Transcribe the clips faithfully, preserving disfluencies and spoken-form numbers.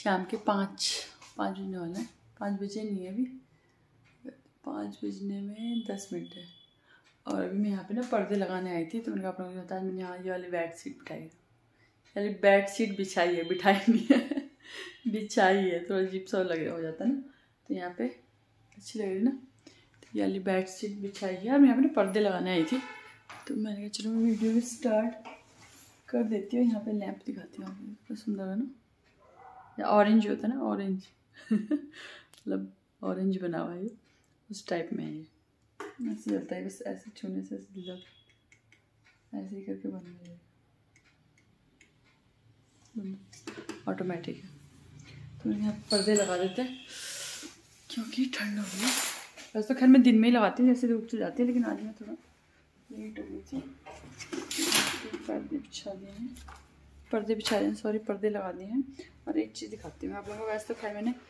शाम के पाँच पाँच बजने वाले हैं। पाँच बजे नहीं है अभी, पाँच बजने में दस मिनट है। और अभी मैं यहाँ पे ना पर्दे लगाने आई थी, तो मैंने आप लोगों को बताया मैंने यहाँ ये वाली बेड शीट बिठाई है। यानी बेड शीट बिछाई है, बिठाई नहीं है बिछाई है। थोड़ा अजीब सा लग हो जाता है ना, तो यहाँ पे अच्छी लग रही है ना। तो ये वाली बेड शीट बिछाई है और मैं यहाँ पे पर्दे लगाने आई थी, तो मैंने कहा चलो वीडियो भी स्टार्ट कर देती हूँ। यहाँ पे लैंप दिखाती हूँ, कितना सुंदर है ना, या ऑरेंज होता है ना, ऑरेंज मतलब ऑरेंज बना हुआ है, उस टाइप में है ये। ऐसे चलता है, बस ऐसे छूने से ऐसे ही करके बन जाएगा, ऑटोमेटिक है। तो यहाँ पर्दे लगा देते हैं क्योंकि ठंड हो गई। वैसे तो खैर मैं दिन में ही लगाती हूँ जैसे धूप चल जाती है, लेकिन आज मैं थोड़ा लेट हो गई थी। पर्दे बिछा दिए हैं, पर्दे बिछा दिए हैं सॉरी पर्दे लगा दिए हैं। और एक चीज़ दिखाती हूँ आप लोगों को। वैसे तो खैर मैंने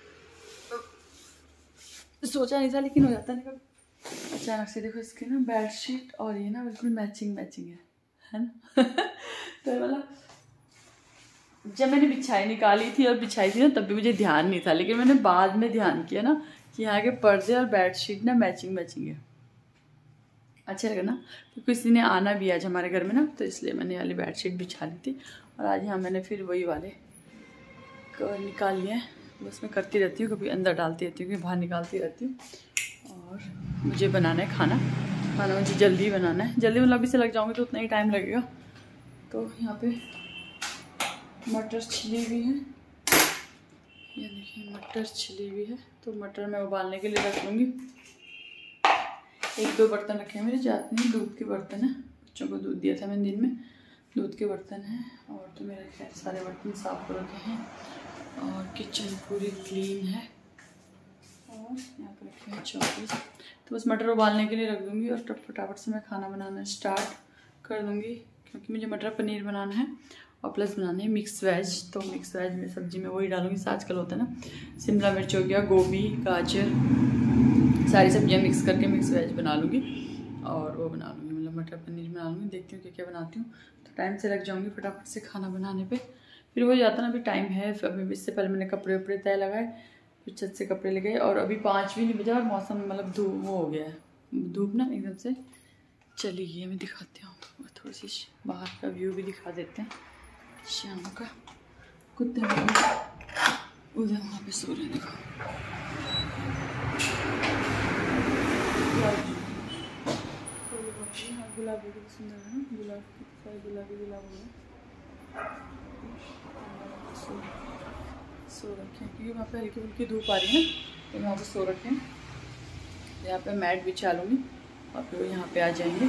सोचा नहीं था, लेकिन हो जाता है ना अचानक से। देखो इसकी ना बेड शीट और ये ना बिल्कुल मैचिंग मैचिंग है है ना तो मतलब जब मैंने बिछाई निकाली थी और बिछाई थी ना, तब भी मुझे ध्यान नहीं था, लेकिन मैंने बाद में ध्यान किया ना कि यहाँ के पर्दे और बेड शीट ना मैचिंग मैचिंग है। अच्छा लगा ना, तो किसी ने आना भी आज हमारे घर में ना, तो इसलिए मैंने वाली बेड शीट बिछा ली थी। और आज यहाँ मैंने फिर वही वाले कवर निकाल लिए हैं। बस मैं करती रहती हूँ, कभी अंदर डालती रहती हूँ, कभी बाहर निकालती रहती हूँ। और मुझे बनाना है खाना खाना मुझे जल्दी बनाना है, जल्दी मतलब अभी से लग जाऊँगी तो उतना ही टाइम लगेगा। तो यहाँ पे मटर छिली हुई है, ये देखिए मटर छिली हुई है। तो मटर मैं उबालने के लिए रख लूँगी। एक दो बर्तन रखे हैं मेरे, ज़्यादा नहीं, दूध के बर्तन है, बच्चों को दूध दिया था मैंने दिन में, दूध के बर्तन हैं। और तो मेरे खैर सारे बर्तन साफ कर रखे हैं और किचन पूरी क्लीन है। और यहाँ पर रखे हैं चॉकलेट। तो बस मटर उबालने के लिए रख दूँगी और फटाफट से मैं खाना बनाना स्टार्ट कर दूँगी, क्योंकि मुझे मटर पनीर बनाना है और प्लस बनाना है मिक्स वेज। तो मिक्स वेज में सब्ज़ी में वही डालूँगी जैसे आजकल होता है ना, शिमला मिर्च हो गया, गोभी, गाजर, सारी सब्जियां मिक्स करके मिक्स वेज बना लूँगी और वो बना लूँगी, मतलब मटर पनीर बना लूँगी। देखती हूँ क्या क्या बनाती हूँ। तो टाइम से लग जाऊँगी फटाफट से खाना बनाने पे। फिर वो जाता ना, अभी टाइम है, अभी इससे पहले मैंने कपड़े वपड़े तय लगाए, फिर छत से कपड़े लगाए और अभी पाँच भी नहीं बजा और मौसम मतलब धूप वो हो गया है, धूप ना एकदम से चली गई है। मैं दिखाती हूँ थोड़ी सी बाहर का व्यू भी दिखा देते हैं शाम का। कुत्ते उधर वहाँ पे सो रहे, देखो गुलाबी भी सुंदर है ना, गुलाब गुलाबी गुलाब सो सो रखे हैं क्योंकि वहाँ पे हल्की फुल्की धूप आ रही है ना, तो वहाँ पे सो रखे हैं। यहाँ पे मैट बिछा लूँगी और फिर वो यहाँ पे आ जाएंगे,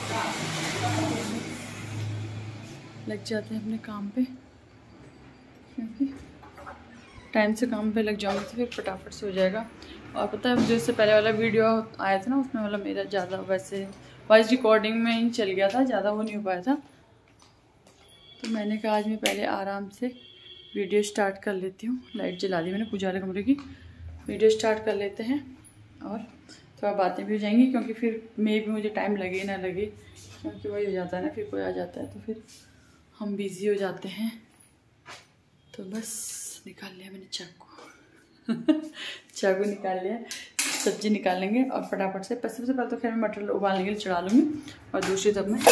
लग जाते हैं अपने काम पे, क्योंकि टाइम से काम पे लग जाऊँगी तो फिर फटाफट से हो जाएगा। और पता है जैसे पहले वाला वीडियो आया था ना, उसमें मतलब मेरा ज़्यादा वैसे वॉइस रिकॉर्डिंग में ही चल गया था, ज़्यादा वो नहीं हो पाया था। तो मैंने कहा आज मैं पहले आराम से वीडियो स्टार्ट कर लेती हूँ। लाइट जला दी मैंने पूजा वाले कमरे की, वीडियो स्टार्ट कर लेते हैं और थोड़ा बातें भी हो जाएंगी, क्योंकि फिर मे भी मुझे टाइम लगे ना लगे, क्योंकि वही हो जाता है ना, फिर कोई आ जाता है तो फिर हम बिज़ी हो जाते हैं। तो बस निकाल लिया मैंने चाकू चाकू निकाल लिया, सब्जी निकाल लेंगे और फटाफट से सबसे पहले तो खैर मैं मटर उबालने के लिए चढ़ा लूँगी और दूसरी तरफ मैं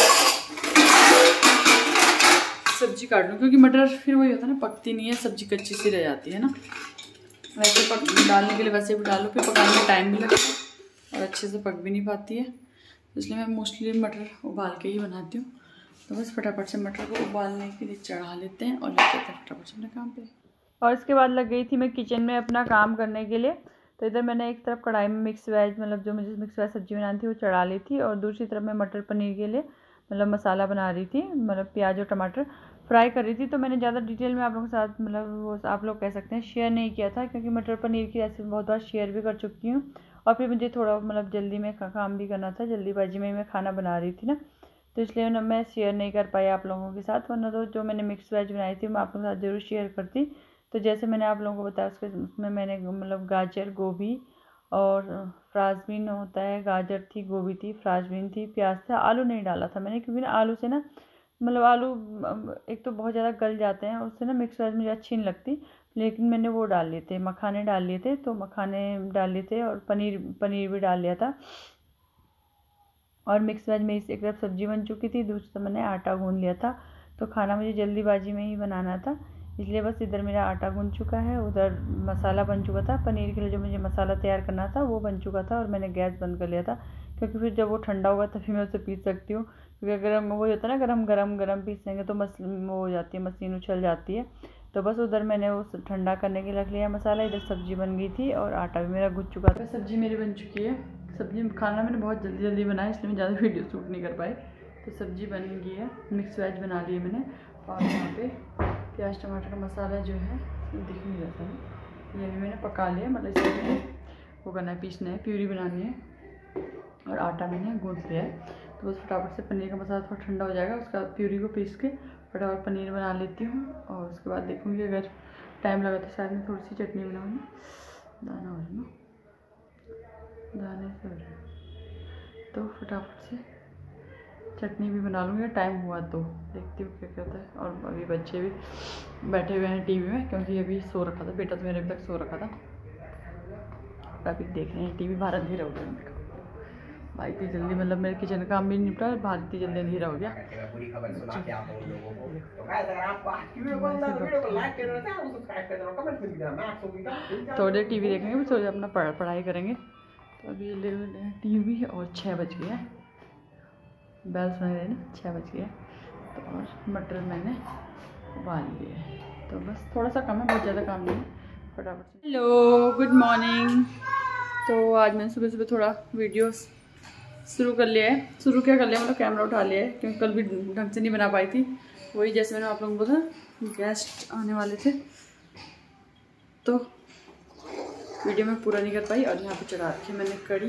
सब्जी काट लूँ, क्योंकि मटर फिर वही होता है ना, पकती नहीं है, सब्जी कच्ची सी रह जाती है ना। वैसे पक डालने के लिए वैसे भी डालो, फिर पकाने में टाइम भी लगता है और अच्छे से पक भी नहीं पाती है, इसलिए मैं मोस्टली मटर उबाल के ही बनाती हूँ। तो बस फटाफट से मटर को उबालने के लिए चढ़ा लेते हैं और लेते हैं फटाफट से अपने काम पे। और इसके बाद लग गई थी मैं किचन में अपना काम करने के लिए। तो इधर मैंने एक तरफ कढ़ाई में मिक्स वेज मतलब जो मुझे मिक्स वेज सब्जी बनानी थी वो चढ़ा ली थी, और दूसरी तरफ मैं मटर पनीर के लिए मतलब मसाला बना रही थी, मतलब प्याज और टमाटर फ्राई कर रही थी। तो मैंने ज़्यादा डिटेल में आप लोगों के साथ मतलब वो आप लोग कह सकते हैं शेयर नहीं किया था, क्योंकि मटर पनीर की रेसिपी बहुत बार शेयर भी कर चुकी हूँ। और फिर मुझे थोड़ा मतलब जल्दी में काम भी करना था, जल्दीबाजी में मैं खाना बना रही थी ना, तो इसलिए ना मैं शेयर नहीं कर पाई आप लोगों के साथ, वरना तो जो मैंने मिक्स वेज बनाई थी मैं आप लोगों के साथ ज़रूर शेयर करती। तो जैसे मैंने आप लोगों को बताया उसके उसमें मैंने मतलब गाजर, गोभी और फ्रांसबीन होता है, गाजर थी, गोभी थी, फ्रांसबीन थी, प्याज था, आलू नहीं डाला था मैंने, क्योंकि ना आलू से ना मतलब आलू एक तो बहुत ज़्यादा गल जाते हैं, उससे ना मिक्स वेज मुझे अच्छी नहीं लगती। लेकिन मैंने वो डाल लिए थे, मखाने डाल लिए थे, तो मखाने डाल लिए थे और पनीर पनीर भी डाल लिया था। और मिक्स वेज मेरी एक तरफ सब्जी बन चुकी थी, दूसरी तरफ मैंने आटा गूंद लिया था। तो खाना मुझे जल्दीबाजी में ही बनाना था, इसलिए बस इधर मेरा आटा गूंद चुका है, उधर मसाला बन चुका था। पनीर के लिए जो मुझे मसाला तैयार करना था वो बन चुका था और मैंने गैस बंद कर लिया था, क्योंकि फिर जब वो ठंडा होगा तभी मैं उसे पीस सकती हूँ। क्योंकि अगर हम वो होता है ना गरम गरम गरम पीसेंगे तो मस वो हो जाती है, मशीन उछल जाती है। तो बस उधर मैंने उस ठंडा करने के लिए रख लिया मसाला। इधर सब्ज़ी बन गई थी और आटा भी मेरा गुज चुका था। सब्ज़ी मेरी बन चुकी है। सब्ज़ी खाना मैंने बहुत जल्दी जल्दी बनाया, इसलिए मैं ज़्यादा वीडियो शूट नहीं कर पाई। तो सब्ज़ी बन गई है, मिक्स वेज बना ली है मैंने। और यहाँ पे प्याज टमाटर का मसाला जो है दिख नहीं रहता है, ये भी मैंने पका लिया। मतलब इसमें वो करना है, पीसना है, प्यूरी बनानी है। और आटा मैंने गूंद लिया है। तो बस फटाफट से पनीर का मसाला थोड़ा ठंडा हो जाएगा, उसका प्यूरी को पीस के फटाफट पनीर बना लेती हूँ। और उसके बाद देखूँगी अगर टाइम लगा तो शायद मैं थोड़ी सी चटनी बनाऊँगी। दाना हो ना, दाने से हो रहा, तो फटाफट से चटनी भी बना लूँगी। टाइम हुआ तो देखती हूँ क्या कहता है। और अभी बच्चे भी बैठे हुए हैं टीवी में, क्योंकि अभी सो रखा था बेटा, तो मेरे अभी तक सो रखा था। अभी देख रहे हैं टीवी। बाहर अंधेरा हो गया भाई, इतनी जल्दी, मतलब मेरे किचन का काम भी निपटा, बाहर इतनी जल्दी अंधेरा हो गया। थोड़ी देर टीवी देखेंगे, थोड़ी देर अपना पढ़ पढ़ाई करेंगे। तो अभी ले टीवी और छः बज गए हैं, बेल सुन रहे ना, छः बज गए। तो और मटर मैंने उबाल लिए है, तो बस थोड़ा सा कम है, बहुत ज़्यादा काम नहीं है। फटाफट से हेलो गुड मॉर्निंग। तो आज मैंने सुबह सुबह थोड़ा वीडियोस शुरू कर लिया है। शुरू क्या कर लिया, मतलब कैमरा उठा लिया है, क्योंकि कल भी ढंग से नहीं बना पाई थी। वही जैसे मैंने आप लोगों को बोला, गेस्ट आने वाले थे तो वीडियो में पूरा नहीं कर पाई। और यहाँ पे चढ़ा रखी मैंने कड़ी।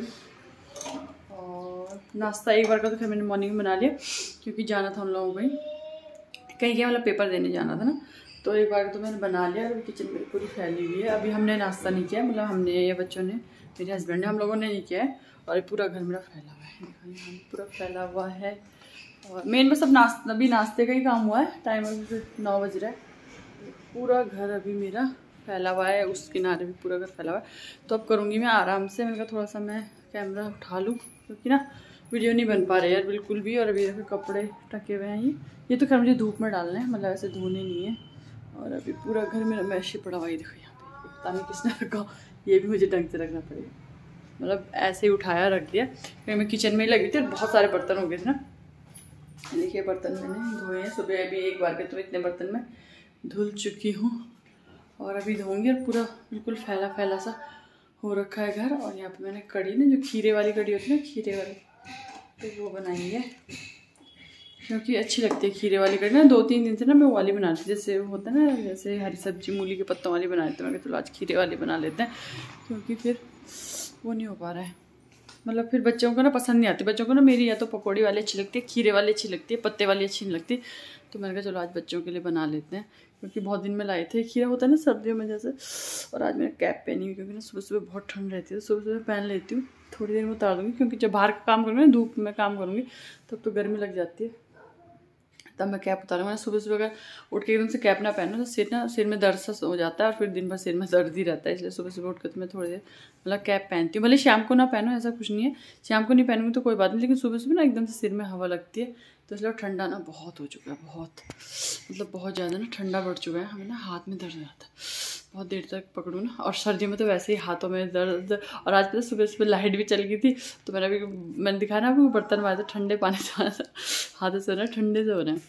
और नाश्ता एक बार का तो फिर मैंने मॉर्निंग में बना लिया, क्योंकि जाना था उन लोगों को कहीं क्या, मतलब पेपर देने जाना था ना। तो एक बार तो मैंने बना लिया। और किचन मेरी पूरी फैली हुई है। अभी हमने नाश्ता नहीं किया, मतलब हमने या बच्चों ने, मेरे हस्बैंड ने, हम लोगों ने नहीं किया है। और पूरा घर मेरा फैला हुआ है, पूरा फैला हुआ है। और मेन में सब नाश्ता, अभी नाश्ते का ही काम हुआ है। टाइम अभी नौ बज रहा है। पूरा घर अभी मेरा फैला हुआ है, उस किनारे भी पूरा घर फैला हुआ है। तो अब करूँगी मैं आराम से। मैंने कहा थोड़ा सा मैं कैमरा उठा लूँ, क्योंकि ना वीडियो नहीं बन पा रही यार बिल्कुल भी। और अभी देखो कपड़े टके हुए हैं, ये ये तो खैर मुझे धूप में डालना है, मतलब ऐसे धोने नहीं है। और अभी पूरा घर मेरा मैशी पड़ा हुआ है, देखो यहाँ पे, पता नहीं किसने रखा, ये भी मुझे ढंग से रखना पड़ेगा। मतलब ऐसे ही उठाया रख दिया, क्योंकि मैं किचन में ही लगी थी और बहुत सारे बर्तन हो गए थे ना। देखिए बर्तन मैंने धोए हैं सुबह, अभी एक बार के तो इतने बर्तन में धुल चुकी हूँ। और अभी धोऊंगी। और पूरा बिल्कुल फैला फैला सा हो रखा है घर। और यहाँ पे मैंने कड़ी ना, जो खीरे वाली कड़ी होती है ना, खीरे वाली, तो वो बनाई है, क्योंकि अच्छी लगती है खीरे वाली कड़ी ना। दो तीन दिन से ना मैं वो वाली बना रही थी, जैसे होता है ना, जैसे हरी सब्जी मूली के पत्तों वाली बना लेते हैं। मैं चलो आज खीरे वाली बना लेते हैं, क्योंकि फिर वो नहीं हो पा रहा है। मतलब फिर बच्चों को ना पसंद नहीं आती। बच्चों को ना मेरी या तो पकौड़ी वाली अच्छी लगती है, खीरे वाली अच्छी लगती है, पत्ते वाली अच्छी नहीं लगती। तो मैंने कहा चलो आज बच्चों के लिए बना लेते हैं, क्योंकि बहुत दिन में लाए थे। खीरा होता है ना सर्दियों में जैसे। और आज मैंने कैप पहनी हुई, क्योंकि ना सुबह सुबह बहुत ठंड रहती है, तो सुबह सुबह पहन लेती हूँ। थोड़ी देर में उतार दूँगी, क्योंकि जब बाहर का काम करूँगी ना, धूप में काम करूँगी, तब तो गर्मी लग जाती है, तब मैं कैप उतारूँगा। सुबह सुबह अगर उठ के एकदम से कैप ना पहनो तो सिर ना सिर में दर्द सा हो जाता है, और फिर दिन भर सिर में दर्द ही रहता है। इसलिए सुबह सुबह उठ कर तो मैं थोड़ी देर मतलब कैप पहनती हूँ। भले शाम को ना पहनो, ऐसा कुछ नहीं है, शाम को नहीं पहनूंगी तो कोई बात नहीं, लेकिन सुबह सुबह ना एकदम से सिर में हवा लगती है। तो इसलिए ठंडा ना बहुत हो चुका है, बहुत मतलब बहुत ज़्यादा ना ठंडा बढ़ चुका है। हमें ना हाथ में दर्द रहता है बहुत देर तक पकड़ूँ ना। और सर्दियों में तो वैसे ही हाथों में दर्द। और आज पता सुबह सुबह लाइट भी चल गई थी, तो मैंने अभी मैंने दिखाया ना आपको, बर्तन मारे थे ठंडे पानी से, हाथों से हो रहा है, ठंडे से हो रहे हैं।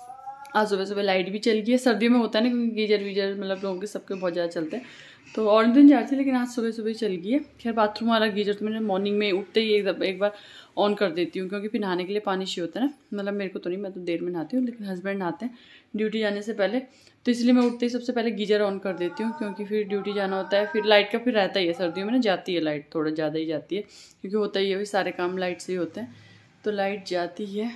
आज सुबह सुबह लाइट भी चल गई है। सर्दियों में होता है ना, क्योंकि गीजर वीजर मतलब लोगों के सबके बहुत ज़्यादा चलते हैं, तो और दिन जा रही थी, लेकिन आज सुबह सुबह चल गई है। खैर बाथरूम वाला गीजर तो मैंने मॉर्निंग में उठते ही एक, एक बार ऑन कर देती हूँ, क्योंकि फिर नहाने के लिए पानी चाहिए होता है ना। मतलब मेरे को तो नहीं, मैं तो देर में नहाती हूँ, लेकिन हस्बैंड नहाते हैं ड्यूटी जाने से पहले, तो इसलिए मैं उठते ही सबसे पहले गीजर ऑन कर देती हूँ, क्योंकि फिर ड्यूटी जाना होता है। फिर लाइट का फिर रहता ही है, सर्दियों में ना जाती है लाइट, थोड़ा ज़्यादा ही जाती है, क्योंकि होता ही है, सारे काम लाइट से ही होते हैं, तो लाइट जाती है।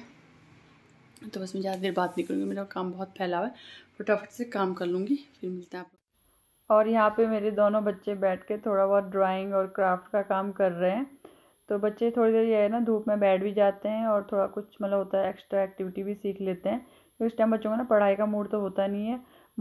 तो बस मैं ज़्यादा देर बात नहीं करूँगी, मेरा काम बहुत फैला हुआ है, फटाफट से काम कर लूँगी, फिर मिलते हैं आप लोग। और यहाँ पे मेरे दोनों बच्चे बैठ के थोड़ा बहुत ड्राइंग और क्राफ्ट का काम कर रहे हैं। तो बच्चे थोड़ी देर ये है ना, धूप में बैठ भी जाते हैं और थोड़ा कुछ मतलब होता है एक्स्ट्रा एक्टिविटी भी सीख लेते हैं। तो इस टाइम बच्चों को ना पढ़ाई का मूड तो होता नहीं है,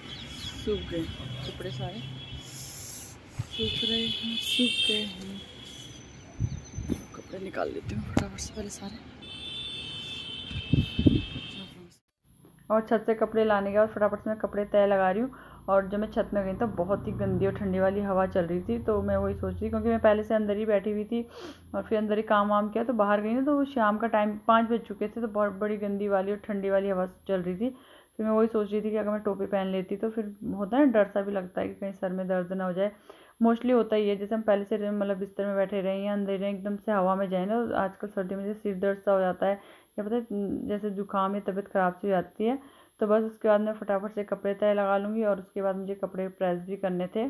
सूख गए कपड़े, सारे सूख रहे हैं, सूख गए हैं। कपड़े निकाल लेती हूँ फटाफट से पहले सारे। और छत से कपड़े लाने के बाद फटाफट से मैं कपड़े तय लगा रही हूँ। और जब मैं छत में गई तो बहुत ही गंदी और ठंडी वाली हवा चल रही थी, तो मैं वही सोच रही, क्योंकि मैं पहले से अंदर ही बैठी हुई थी और फिर अंदर ही काम वाम किया, तो बाहर गई ना तो शाम का टाइम पाँच बज चुके थे, तो बहुत बड़ी गंदी वाली और ठंडी वाली हवा चल रही थी। फिर मैं वही सोच रही थी कि अगर मैं टोपी पहन लेती तो फिर होता है ना, डर सा भी लगता है कि कहीं सर में दर्द ना हो जाए। मोस्टली होता ही है, जैसे हम पहले से मतलब बिस्तर में बैठे रहे या अंदर एकदम से हवा में जाए ना, आजकल सर्दी में जैसे सिर दर्द सा हो जाता है, या पता है जैसे जुकाम या तबीयत ख़राब सी हो जाती है। तो बस उसके बाद मैं फटाफट से कपड़े तय लगा लूँगी। और उसके बाद मुझे कपड़े प्रेस भी करने थे,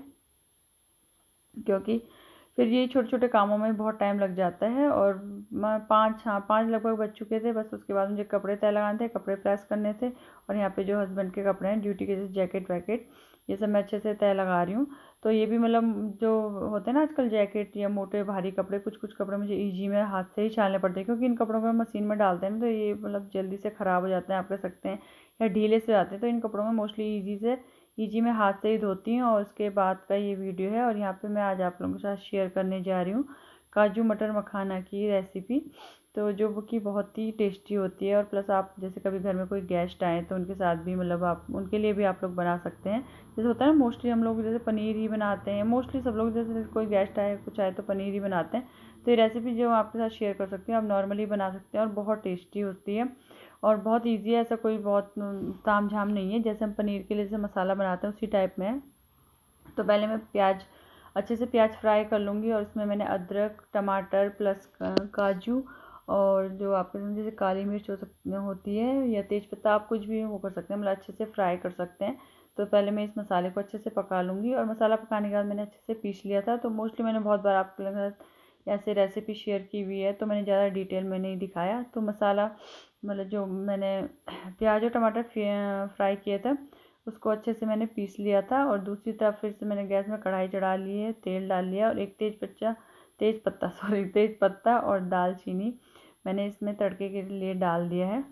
क्योंकि फिर ये छोटे छोटे कामों में बहुत टाइम लग जाता है। और मैं पाँच हाँ पाँच लगभग बज चुके थे। बस उसके बाद मुझे कपड़े तय लगाने थे, कपड़े प्रेस करने थे। और यहाँ पे जो हस्बैंड के कपड़े हैं ड्यूटी के, जैसे जैकेट वैकेट, ये सब मैं अच्छे से तय लगा रही हूँ। तो ये भी मतलब जो होते हैं ना आजकल जैकेट या मोटे भारी कपड़े, कुछ कुछ कपड़े मुझे ईजी में हाथ से ही छालने पड़ते हैं, क्योंकि इन कपड़ों को मशीन में डालते हैं तो ये मतलब जल्दी से ख़राब हो जाते हैं, आप कह सकते हैं, या ढीले से जाते हैं। तो इन कपड़ों में मोस्टली ईजी से ईजी में हाथ से ही धोती हूँ। और उसके बाद का ये वीडियो है। और यहाँ पे मैं आज आप लोगों के साथ शेयर करने जा रही हूँ काजू मटर मखाना की रेसिपी, तो जो कि बहुत ही टेस्टी होती है। और प्लस आप जैसे कभी घर में कोई गेस्ट आए तो उनके साथ भी मतलब आप उनके लिए भी आप लोग बना सकते हैं। जैसे होता है ना, मोस्टली हम लोग जैसे पनीर ही बनाते हैं, मोस्टली सब लोग जैसे कोई गेस्ट आए कुछ आए तो पनीर ही बनाते हैं। तो ये रेसिपी जो आपके साथ शेयर कर सकती हूँ, आप नॉर्मली बना सकते हैं और बहुत टेस्टी होती है और बहुत ईजी है। ऐसा कोई बहुत ताम झाम नहीं है, जैसे हम पनीर के लिए जैसे मसाला बनाते हैं उसी टाइप में है। तो पहले मैं प्याज अच्छे से प्याज फ्राई कर लूँगी। और इसमें मैंने अदरक, टमाटर प्लस काजू और जो आपके जैसे काली मिर्च हो सकती होती है या तेज़पत्ता, आप कुछ भी वो कर सकते हैं, मतलब अच्छे से फ्राई कर सकते हैं। तो पहले मैं इस मसाले को अच्छे से पका लूँगी। और मसाला पकाने के बाद मैंने अच्छे से पीस लिया था। तो मोस्टली मैंने बहुत बार आपके साथ ऐसे रेसिपी शेयर की हुई है, तो मैंने ज़्यादा डिटेल में नहीं दिखाया। तो मसाला मतलब जो मैंने प्याज और टमाटर फ्राई किए थे उसको अच्छे से मैंने पीस लिया था। और दूसरी तरफ फिर से मैंने गैस में कढ़ाई चढ़ा ली है, तेल डाल लिया और एक तेज पत्ता तेज पत्ता सॉरी तेज पत्ता और दालचीनी मैंने इसमें तड़के के लिए डाल दिया है।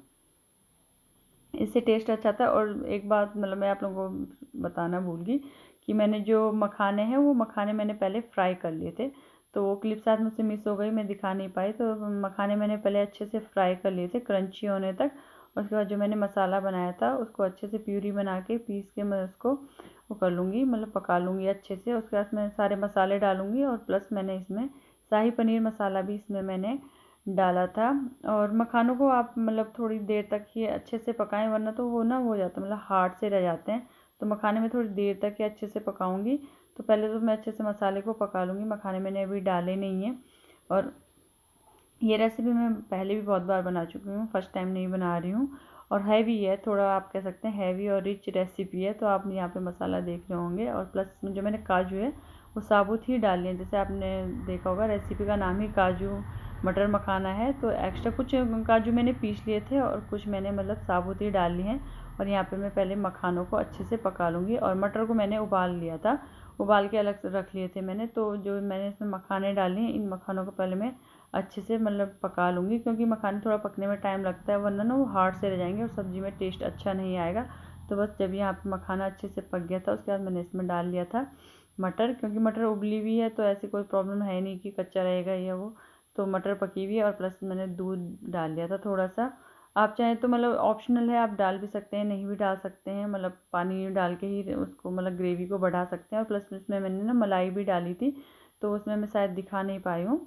इससे टेस्ट अच्छा था। और एक बात मतलब मैं आप लोगों को बताना भूल गई कि मैंने जो मखाने हैं वो मखाने मैंने पहले फ्राई कर लिए थे, तो वो क्लिप साथ मुझसे मिस हो गई, मैं दिखा नहीं पाई। तो मखाने मैंने पहले अच्छे से फ्राई कर लिए थे क्रंची होने तक। उसके बाद जो मैंने मसाला बनाया था उसको अच्छे से प्यूरी बना के पीस के मैं उसको वो कर लूँगी, मतलब पका लूँगी अच्छे से। उसके बाद मैं सारे मसाले डालूँगी और प्लस मैंने इसमें शाही पनीर मसाला भी इसमें मैंने डाला था। और मखानों को आप मतलब थोड़ी देर तक ही अच्छे से पकाएं, वरना तो वो ना हो जाता मतलब हार्ड से रह जाते हैं। तो मखाने में थोड़ी देर तक ही अच्छे से पकाऊंगी। तो पहले तो मैं अच्छे से मसाले को पका लूँगी, मखाने मैंने अभी डाले नहीं हैं। और ये रेसिपी मैं पहले भी बहुत बार बना चुकी हूँ, फर्स्ट टाइम नहीं बना रही हूँ। और हैवी है थोड़ा, आप कह सकते हैं हैवी और रिच रेसिपी है। तो आप यहाँ पे मसाला देख रहे होंगे। और प्लस जो मैंने काजू है वो साबुत ही डाल लिए, जैसे आपने देखा होगा रेसिपी का नाम ही काजू मटर मखाना है। तो एक्स्ट्रा कुछ काजू मैंने पीस लिए थे और कुछ मैंने मतलब साबुत ही डाल लिए हैं। और यहाँ पे मैं पहले मखानों को अच्छे से पका लूँगी। और मटर को मैंने उबाल लिया था, उबाल के अलग से रख लिए थे मैंने। तो जो मैंने इसमें मखाने डाले हैं, इन मखानों को पहले मैं अच्छे से मतलब पका लूँगी, क्योंकि मखाने थोड़ा पकने में टाइम लगता है, वरना ना वो हार्ड से रह जाएंगे और सब्ज़ी में टेस्ट अच्छा नहीं आएगा। तो बस जब यहाँ पे मखाना अच्छे से पक गया था उसके बाद मैंने इसमें डाल लिया था मटर, क्योंकि मटर उबली हुई है तो ऐसी कोई प्रॉब्लम है नहीं कि कच्चा रहेगा या वो। तो मटर पकी हुई है। और प्लस मैंने दूध डाल लिया था थोड़ा सा, आप चाहें तो मतलब ऑप्शनल है, आप डाल भी सकते हैं नहीं भी डाल सकते हैं, मतलब पानी डाल के ही उसको मतलब ग्रेवी को बढ़ा सकते हैं। और प्लस इसमें मैंने ना मलाई भी डाली थी, तो उसमें मैं शायद दिखा नहीं पाई हूँ,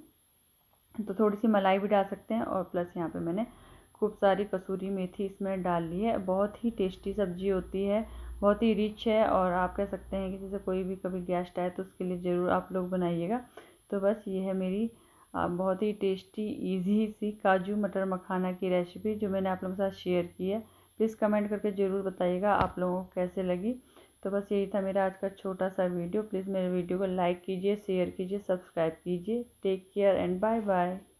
तो थोड़ी सी मलाई भी डाल सकते हैं। और प्लस यहाँ पे मैंने खूब सारी कसूरी मेथी इसमें डाल ली है। बहुत ही टेस्टी सब्ज़ी होती है, बहुत ही रिच है। और आप कह सकते हैं कि जैसे कोई भी कभी गेस्ट आए तो उसके लिए ज़रूर आप लोग बनाइएगा। तो बस ये है मेरी बहुत ही टेस्टी इजी सी काजू मटर मखाना की रेसिपी जो मैंने आप लोगों के साथ शेयर की है। प्लीज़ कमेंट करके ज़रूर बताइएगा आप लोगों को कैसे लगी। तो बस यही था मेरा आज का छोटा सा वीडियो। प्लीज़ मेरे वीडियो को लाइक कीजिए, शेयर कीजिए, सब्सक्राइब कीजिए। Take care and bye bye.